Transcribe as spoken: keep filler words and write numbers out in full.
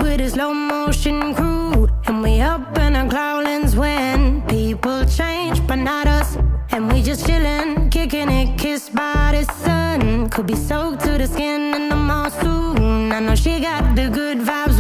with a slow motion crew, and we up in our growlings when people change, but not us. And we just chillin', kicking it, kissed by the sun. Could be soaked to the skin in the mall soon. I know she got the good vibes